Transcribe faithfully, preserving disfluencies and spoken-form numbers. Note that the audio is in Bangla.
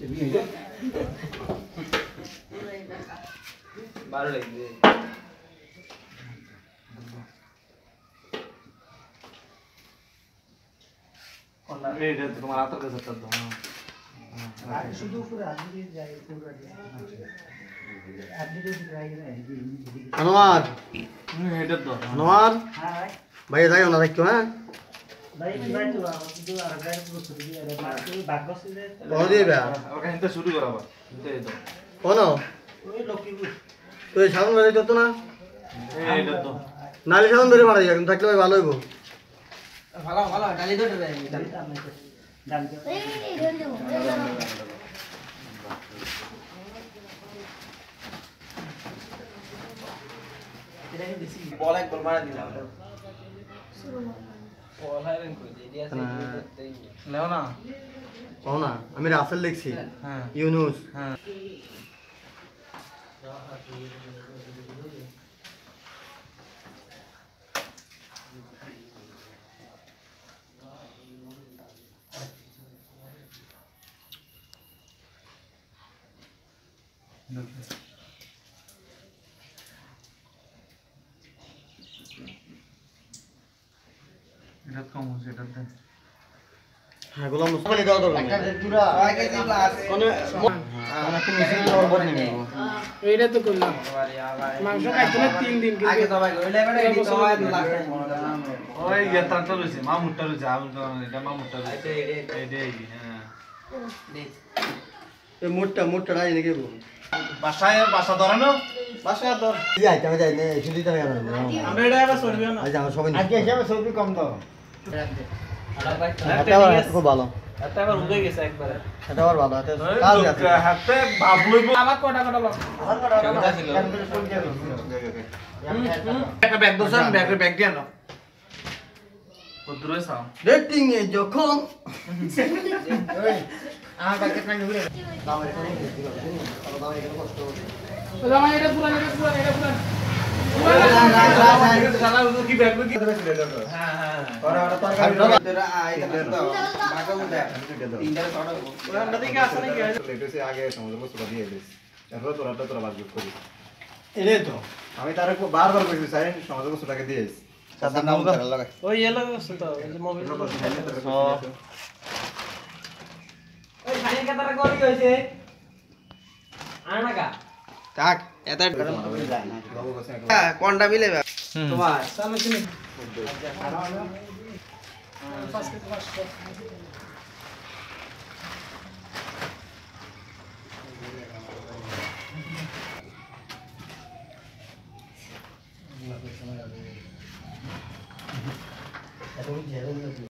बारह लगे तुम्हारा तो कैसे कर दो शुद्ध पूरा आदमी जाए पूरा आदमी जो ट्राई करे अनुवाद हेडर दो अनुवाद हां भाई जाइयो ना देखो हैं भाई भाई तो दो আর গায় পুরো শুরু দিয়ে আরে ভাগ্য ছিল কোন দিবে ওখানে তো শুরু করাবা এই তো কোন ওই লোকি তুই সাউন্ড ধরে যত না এই হেডার দো নালি সাউন্ড ধরে মারা যাবে থাকলে ভাই ভালো হইব ভালো ভালো ডালি ধরে দেয় ডালি তো আমি ডালি এই ধরে দেব এটা কি দিছি বল এক বল মারা দিলাম শুরু বল হারেন কই দিয়ে আছে নাও না পাও না আমি রাসেল লিখছি হ্যাঁ ইউনুস হ্যাঁ এটা কম হচ্ছে এটাতে হ্যাঁ গোলাম মুস্তাফা দাও দাও একটা পুরা ছয় কেজি প্লাস কোনে অনেক মিশিং ওর বড় নেব এইটা তো করলাম মাংস খাইতে না তিন দিন আগে তো ভাই ওইলা এবারে এই তো হয় লাস্ট টাইম ওই ইয়াতা তো লইছে মা মুট্টা লইছে আমি তো এটা মা মুট্টা লইছে এটা এটা হ্যাঁ দেখ এই মোটটা মোটটা রাই নাকি বল বাসায় বাসা ধরানো বাসা ধর যাই আমি যাই না শুধু তো না আমরা এটা এবার সরবে না আজ আমার সবাই আজকে হিসাবে সরবি কম দাও এটা খুব ভালো এটা আবার উদয় গেছে একবারে এটা আবার ভালো এটা কাজ আছে হাতে বাবলইব আবার কটা কটা লোক আবার কটা কথা ছিল একটা ব্যাগ দোসান ব্যাগ ব্যাগ দিয়ে নাও কতরে সাও রেটিং এ যখন আমার ব্যাগে নাই ঘুরে দাম এখানে দাম এখানে কষ্ট জামাই এটা পুরা এটা পুরা এটা পুরা সালা উদয় কি ব্যাগ কি হ্যাঁ হ্যাঁ পরে ওটা তরকারি তোরা আইতা দাও বাকা উদা তিনটা ছড়া ওরা নদীকে আসে নাকি লেটেছে আগে সমুদ্র বস্তুটা দিয়ে দিস এরপর তোরা তোরা বাদ করি এনে তো আমি তার বারবার কইছি স্যার সমুদ্র বস্তুটাকে দিস সাদা নাম করে লাগা ওই এলো তো মোবাইল ওই খালি কাটারা করি হইছে আনাকা থাক এত কোনটা মিলে তোমার সামনে তুমি এখন